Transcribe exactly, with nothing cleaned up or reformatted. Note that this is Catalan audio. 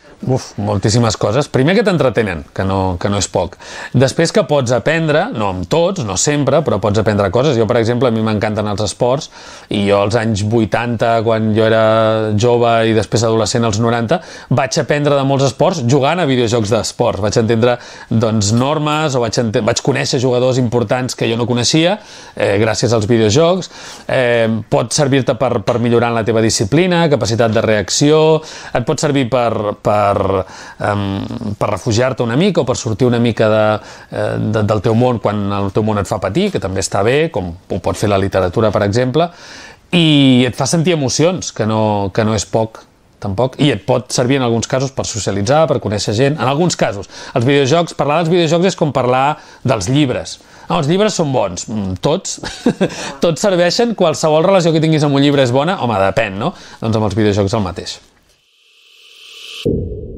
Uf, moltíssimes coses. Primer que t'entretenen, que, no, que no és poc. Després que pots aprendre, no amb tots, no sempre, però pots aprendre coses. Jo, per exemple, a mi m'encanten els esports i jo als anys vuitanta, quan jo era jove i després adolescent als noranta, vaig aprendre de molts esports jugant a videojocs d'esports. Vaig entendre doncs, normes o vaig, vaig conèixer jugadors importants que jo no coneixia eh, gràcies als videojocs. Eh, pot servir-te per, per millorar la teva disciplina, capacitat de reacció, et pot servir per, per per, um, per refugiar-te una mica o per sortir una mica de, de, del teu món quan el teu món et fa patir, que també està bé, com ho pot fer la literatura, per exemple, i et fa sentir emocions, que no, que no és poc, tampoc, i et pot servir en alguns casos per socialitzar, per conèixer gent, en alguns casos. Els videojocs, parlar dels videojocs és com parlar dels llibres. No, els llibres són bons, tots, tots serveixen, qualsevol relació que tinguis amb un llibre és bona, home, depèn, no? Doncs amb els videojocs el mateix.